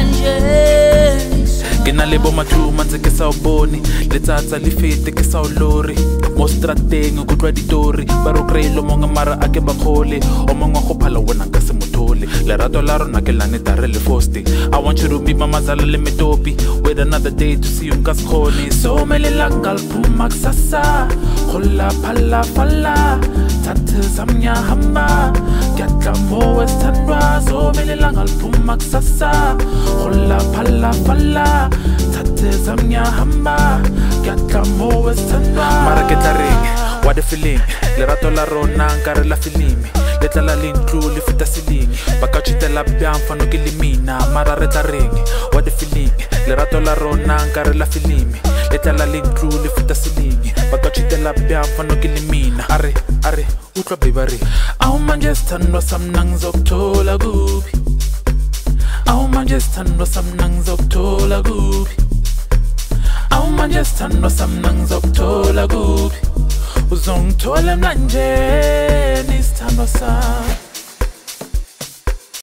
manje Nginalebo mathuma ntse ke sa uboni letsatsa le fete ke sa ulori mo strateng go tlwa ditori ba ro kreilo monga mara ake ba khole o mongwe go phala wona ka se mothole lerato la rona ke lane tare le fosti I want you to be mama zala le metopi wait another day to see you nkaskoni so melilangal phuma kusasa khola phala phala thathe zamnya hamba kyatla mo westandwa so melilangal phuma kusasa khola phala phala thathe zamnya hamba kyatla mo westandwa mara ke tla reng what the feeling lerato la rona nkare la filimi letla la lintlu le feta siling baka chitela byang fano ke limina mara re tla reng what the feeling lerato la rona nkare la filimi letla la lintlu le feta siling baka chitela byang fano ke limina are utlwa baby re awu manje sithandwa samnang zokuthola kuphi awu manje sithandwa samnang zokuthola kuphi awu manje sithandwa samnang zokuthola kuphi uzongithola manje nisithandwa sami